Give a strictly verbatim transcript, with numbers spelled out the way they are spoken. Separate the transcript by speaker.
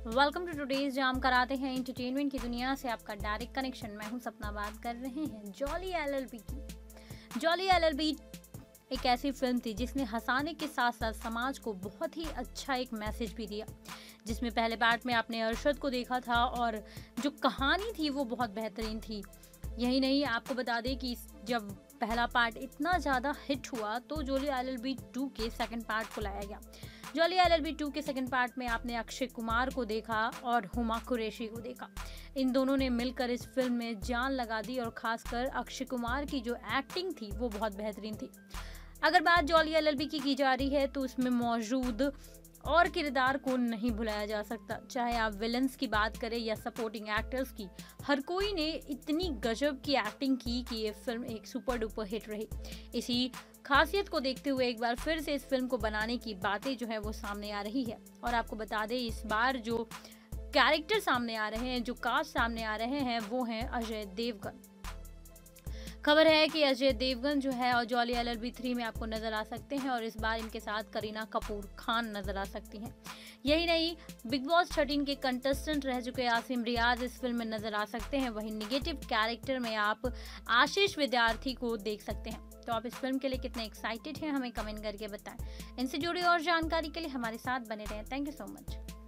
Speaker 1: Welcome to today's जाम कराते हैं entertainment की दुनिया से आपका डायरेक्ट कनेक्शन। मैं हूं सपना, बात कर रहे हैं जॉली एलएलबी की। जॉली एलएलबी एक ऐसी फिल्म थी जिसने हंसाने के साथ साथ समाज को बहुत ही अच्छा एक मैसेज भी दिया। जिसमें पहले पार्ट में आपने अरशद को देखा था और जो कहानी थी वो बहुत बेहतरीन थी। यही नहीं, आपको बता दें कि जब पहला पार्ट इतना ज़्यादा हिट हुआ तो जॉली एलएलबी टू के सेकंड पार्ट को लाया गया। जॉली एलएलबी टू के सेकंड पार्ट में आपने अक्षय कुमार को देखा और हुमा कुरैशी को देखा। इन दोनों ने मिलकर इस फिल्म में जान लगा दी और खासकर अक्षय कुमार की जो एक्टिंग थी वो बहुत बेहतरीन थी। अगर बात जॉली एलएलबी की की जा रही है तो उसमें मौजूद और किरदार को नहीं भुलाया जा सकता। चाहे आप विलन्स की बात करें या सपोर्टिंग एक्टर्स की, हर कोई ने इतनी गजब की एक्टिंग की कि ये फिल्म एक सुपर डुपर हिट रही। इसी खासियत को देखते हुए एक बार फिर से इस फिल्म को बनाने की बातें जो है वो सामने आ रही है। और आपको बता दें, इस बार जो कैरेक्टर सामने आ रहे हैं, जो कास्ट सामने आ रहे हैं, वो हैं अजय देवगन। खबर है कि अजय देवगन जो है और जॉली एलएलबी थ्री में आपको नजर आ सकते हैं और इस बार इनके साथ करीना कपूर खान नजर आ सकती हैं। यही नहीं, बिग बॉस थर्टीन के कंटेस्टेंट रह चुके आसिम रियाज इस फिल्म में नजर आ सकते हैं। वहीं निगेटिव कैरेक्टर में आप आशीष विद्यार्थी को देख सकते हैं। तो आप इस फिल्म के लिए कितने एक्साइटेड हैं, हमें कमेंट करके बताएं। इनसे जुड़ी और जानकारी के लिए हमारे साथ बने रहें। Thank you so much.